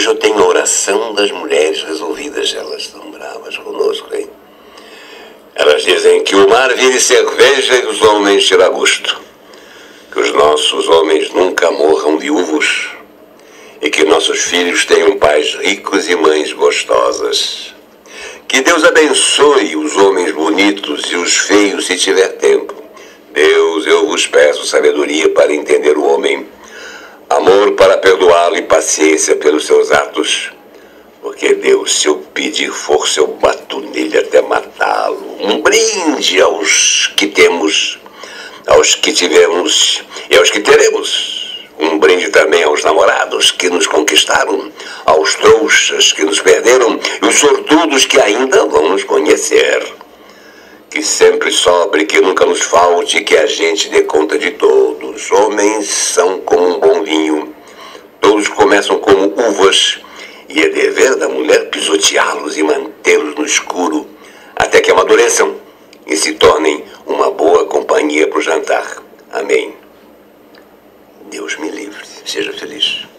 eu tenho a oração das mulheres resolvidas. Elas estão bravas conosco, hein? Elas dizem que o mar vire cerveja e os homens tiragosto. Que os nossos homens nunca morram viúvos. E que nossos filhos tenham pais ricos e mães gostosas. Que Deus abençoe os homens bonitos e os feios se tiver tempo. Deus, eu vos peço sabedoria para entender o homem, amor para perdoá-lo e paciência pelos seus atos. Porque Deus, se eu pedir força, eu bato nele até matá-lo. Um brinde aos que temos, aos que tivemos e aos que teremos. Um brinde também aos namorados que nos conquistaram, aos trouxas que nos perderam e os sortudos que ainda vão nos conhecer. Que sempre sobre, que nunca nos falte, que a gente dê conta de todos. Homens são como um bom vinho. Todos começam como uvas e é dever da mulher pisoteá-los e mantê-los no escuro até que amadureçam e se tornem uma boa companhia para o jantar. Amém. Deus me livre. Seja feliz.